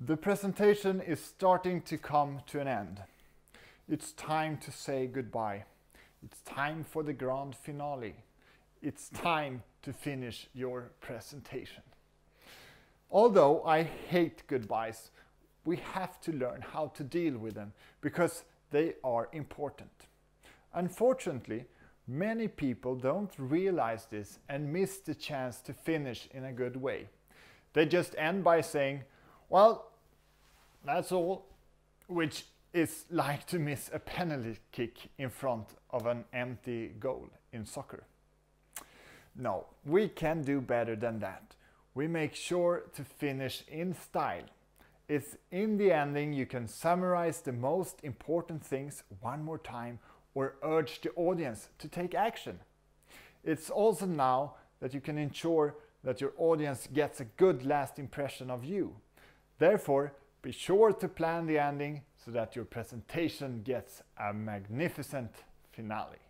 The presentation is starting to come to an end. It's time to say goodbye. It's time for the grand finale. It's time to finish your presentation. Although I hate goodbyes, we have to learn how to deal with them because they are important. Unfortunately, many people don't realize this and miss the chance to finish in a good way. They just end by saying, well, that's all, which is like to miss a penalty kick in front of an empty goal in soccer. No, we can do better than that. We make sure to finish in style. It's in the ending you can summarize the most important things one more time or urge the audience to take action. It's also now that you can ensure that your audience gets a good last impression of you. Therefore, be sure to plan the ending so that your presentation gets a magnificent finale.